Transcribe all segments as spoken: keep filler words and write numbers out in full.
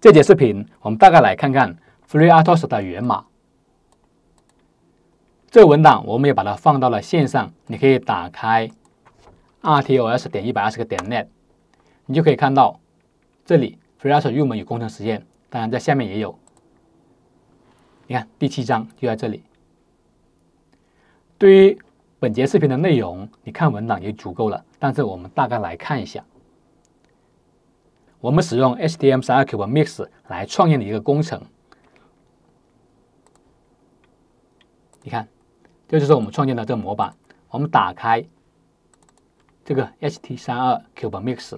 这节视频我们大概来看看 FreeRTOS 的源码。这个文档我们也把它放到了线上，你可以打开 R T O S 点一百二十个点 net， 你就可以看到这里 FreeRTOS 入门与工程实验，当然在下面也有。你看第七章就在这里。对于本节视频的内容，你看文档也足够了，但是我们大概来看一下。我们使用 H T M 十二 CubeMix 来创建的一个工程。你看，这就是我们创建的这个模板。我们打开这个 H T 十二 CubeMix，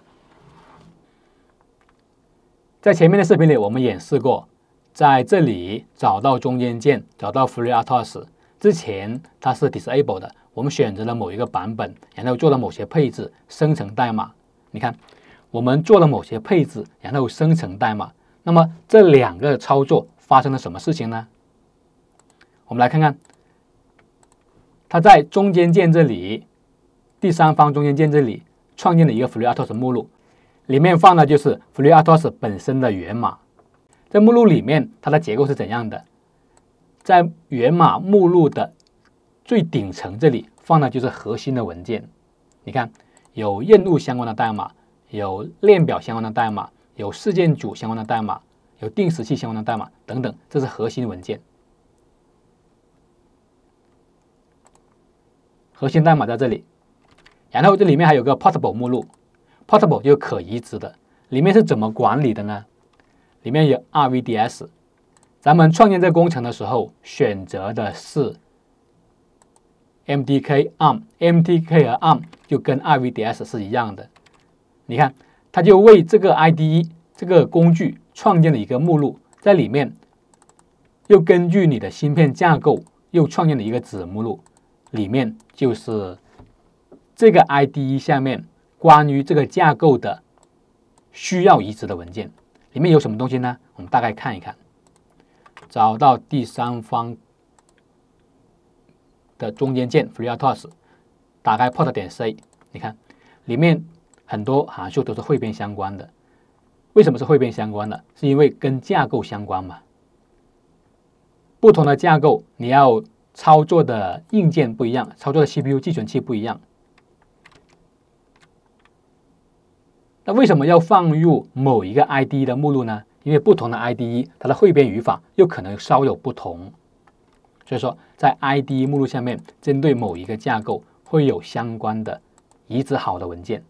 在前面的视频里我们演示过，在这里找到中间件，找到 FreeRTOS 之前它是 disable 的，我们选择了某一个版本，然后做了某些配置，生成代码。你看。我们做了某些配置，然后生成代码。那么这两个操作发生了什么事情呢？我们来看看，它在中间件这里，第三方中间件这里创建了一个 FreeRTOS 目录，里面放的就是 FreeRTOS 本身的源码。在目录里面，它的结构是怎样的？在源码目录的最顶层这里放的就是核心的文件。你看，有任务相关的代码。有链表相关的代码，有事件组相关的代码，有定时器相关的代码等等，这是核心文件。核心代码在这里，然后这里面还有个 Portable 目录 ，Portable 就是可移植的，里面是怎么管理的呢？里面有 R V D S， 咱们创建这个工程的时候选择的是 M D K A R M，M D K 和 A R M 就跟 R V D S 是一样的。你看，它就为这个 I D E 这个工具创建了一个目录，在里面又根据你的芯片架构又创建了一个子目录，里面就是这个 I D E 下面关于这个架构的需要移植的文件。里面有什么东西呢？我们大概看一看，找到第三方的中间件 FreeRTOS， 打开 port 点 C， 你看里面。很多函数都是汇编相关的，为什么是汇编相关的？是因为跟架构相关嘛。不同的架构，你要操作的硬件不一样，操作的 C P U 寄存器不一样。那为什么要放入某一个 I D E 的目录呢？因为不同的 I D E 它的汇编语法又可能稍有不同，所以说在 I D E 目录下面，针对某一个架构会有相关的移植好的文件。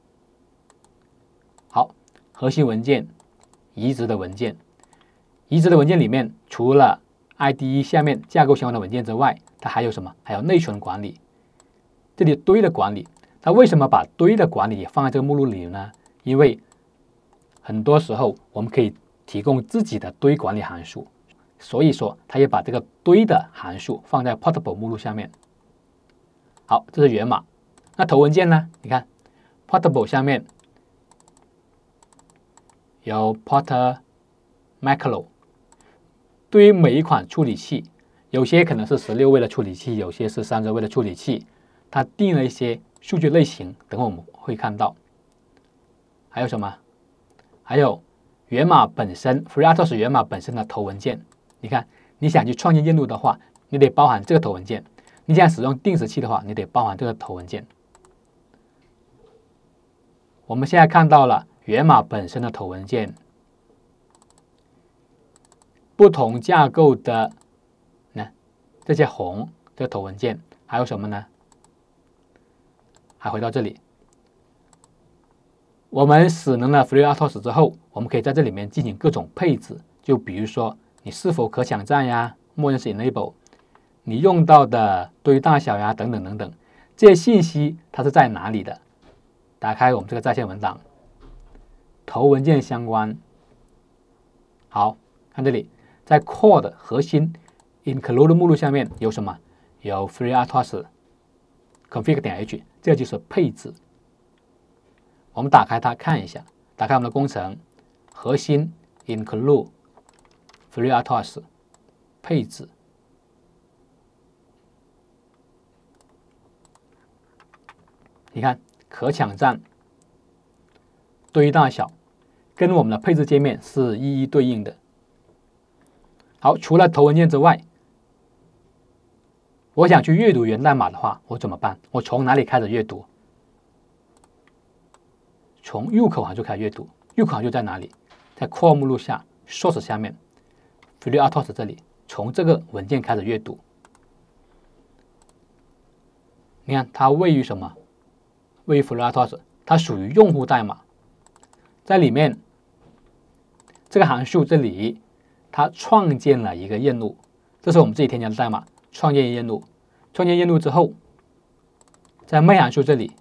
好，核心文件、移植的文件，移植的文件里面，除了 I D E 下面架构相关的文件之外，它还有什么？还有内存管理，这里堆的管理。它为什么把堆的管理也放在这个目录里呢？因为很多时候我们可以提供自己的堆管理函数，所以说它也把这个堆的函数放在 Portable 目录下面。好，这是源码。那头文件呢？你看 Portable 下面。有 Porter Macro， 对于每一款处理器，有些可能是十六位的处理器，有些是三十位的处理器，它定了一些数据类型，等会我们会看到。还有什么？还有源码本身 ，FreeRTOS 源码本身的头文件。你看，你想去创建任务的话，你得包含这个头文件；你想使用定时器的话，你得包含这个头文件。我们现在看到了。源码本身的头文件，不同架构的呢这些红这个头文件，还有什么呢？还回到这里，我们使能了 FreeRTOS 之后，我们可以在这里面进行各种配置，就比如说你是否可抢占呀，默认是 Enable， 你用到的堆大小呀，等等等等，这些信息它是在哪里的？打开我们这个在线文档。头文件相关，好，看这里，在 Core 的核心 Include 目录下面有什么？有 FreeRTOS config 点 h， 这就是配置。我们打开它看一下，打开我们的工程，核心 Include FreeRTOS 配置。你看可抢占、堆大小、 跟我们的配置界面是一一对应的。好，除了头文件之外，我想去阅读源代码的话，我怎么办？我从哪里开始阅读？从入口函数开始阅读。入口函数在哪里？在 core 目录下 source 下面 FreeRTOS 这里，从这个文件开始阅读。你看它位于什么？位于 FreeRTOS， 它属于用户代码，在里面这个函数这里，它创建了一个页路，这是我们自己添加的代码，创建页路。创建页路之后，在 main 函数这里，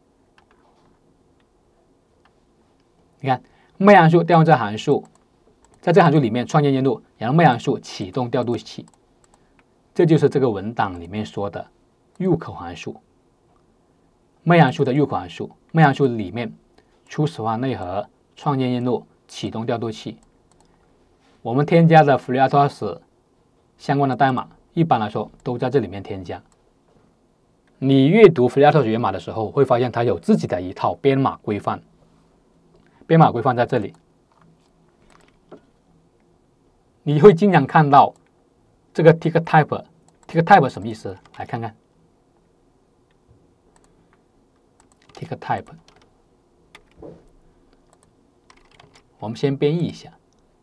你看 main 函数调用这函数，在这函数里面创建页路，然后 main 函数启动调度器，这就是这个文档里面说的入口函数。main 函数的入口函数 ，main 函数里面初始化内核、创建页路、启动调度器。我们添加的 FreeRTOS 相关的代码，一般来说都在这里面添加。你阅读 FreeRTOS 源码的时候，会发现它有自己的一套编码规范。编码规范在这里，你会经常看到这个 tick type。tick type 什么意思？来看看 tick type。我们先编译一下。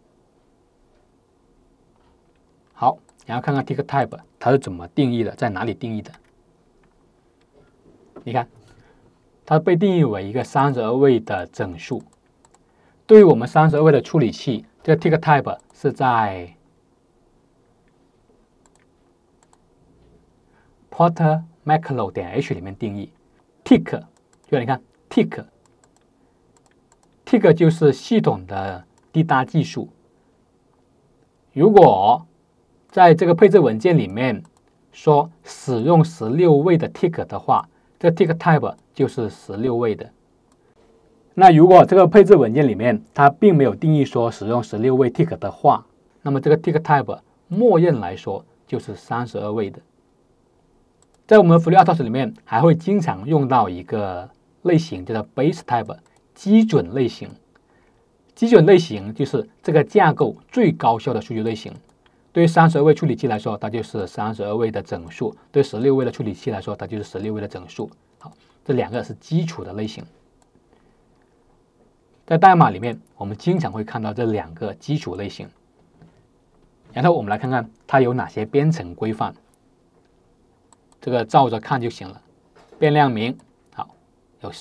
好，然后看看 tick type 它是怎么定义的，在哪里定义的？你看，它被定义为一个三十二位的整数。对于我们三十二位的处理器，这个 tick type 是在 porter macro 点 h 里面定义。tick 就你看 tick tick 就是系统的滴答计数。如果在这个配置文件里面说使用十六位的 tick 的话，这 tick type 就是十六位的。那如果这个配置文件里面它并没有定义说使用十六位 tick 的话，那么这个 tick type 默认来说就是三十二位的。在我们 FreeRTOS 里面还会经常用到一个类型，叫做 base type 基准类型。基准类型就是这个架构最高效的数据类型。对于三十二位处理器来说，它就是三十二位的整数；对十六位的处理器来说，它就是十六位的整数。好，这两个是基础的类型。在代码里面，我们经常会看到这两个基础类型。然后我们来看看它有哪些编程规范。这个照着看就行了。变量名，好，有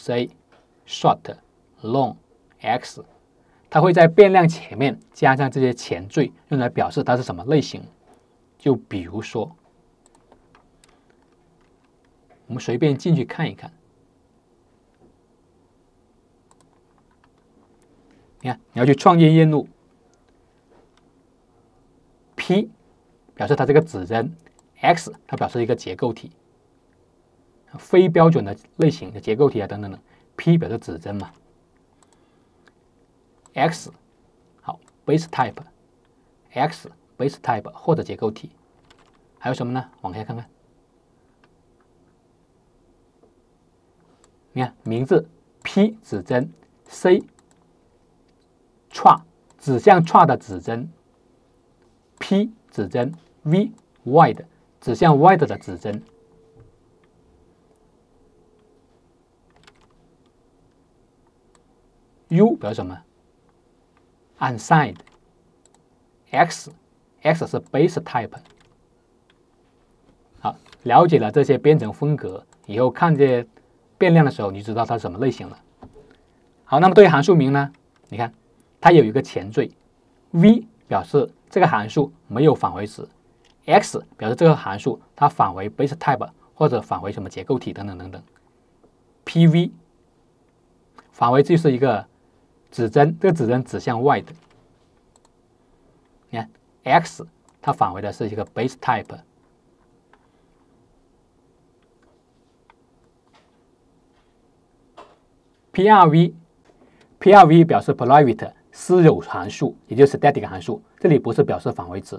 say、short、long、x， 它会在变量前面加上这些前缀，用来表示它是什么类型。就比如说，我们随便进去看一看。你看，你要去创建页路 ，P 表示它这个指针 ，X 它表示一个结构体，非标准的类型的结构体啊等等等 ，P 表示指针嘛 ，X 好 base type，X base type 或者结构体，还有什么呢？往下看看，你看名字 P 指针 ，C。tra 指向 tra 的指针 ，P 指针 ，V wide 指向 wide 的指针 ，U 表示什么 ？unsigned，X X 是 base type。好，了解了这些编程风格以后，看这变量的时候，你知道它是什么类型了。好，那么对于函数名呢？你看。它有一个前缀 ，v 表示这个函数没有返回值 ，x 表示这个函数它返回 base type 或者返回什么结构体等等等等 ，pv 返回就是一个指针，这个指针指向 y 的。你看 x 它返回的是一个 base type。prv prv 表示 private。私有函数，也就是 static 函数，这里不是表示返回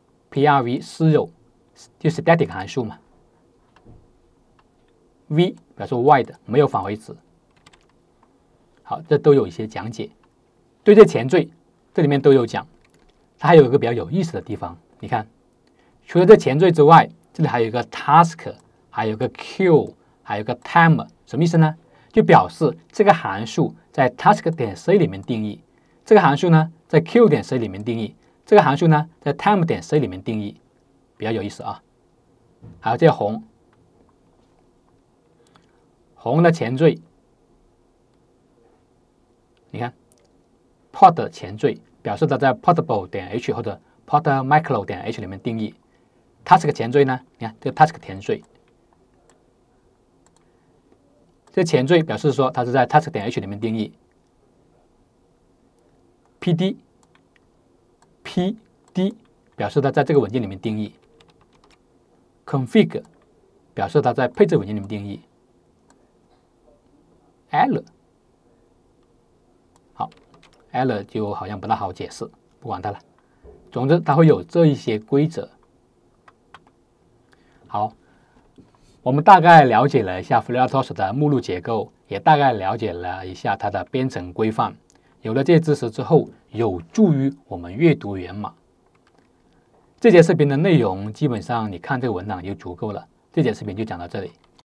值。prv 私有就是 static 函数嘛。v 表示 void 没有返回值。好，这都有一些讲解。对这前缀，这里面都有讲。它还有一个比较有意思的地方，你看，除了这前缀之外，这里还有一个 task， 还有一个 queue， 还有一个 time， 什么意思呢？就表示这个函数在 task 点 c 里面定义，这个函数呢在 q 点 c 里面定义，这个函数呢在 time 点 c 里面定义，比较有意思啊。还有这红，红的前缀，你看 pod 前缀表示它在 portable 点 h 或者 pod micro 点 h 里面定义。task 前缀呢，你看这个 task 前缀。这前缀表示说它是在 task 点 h 里面定义 ，pd pd 表示它在这个文件里面定义 ，config 表示它在配置文件里面定义 ，l 好 l 就好像不大好解释，不管它了。总之它会有这一些规则。好。我们大概了解了一下 FreeRTOS 的目录结构，也大概了解了一下它的编程规范。有了这些知识之后，有助于我们阅读源码。这节视频的内容基本上你看这个文档就足够了。这节视频就讲到这里。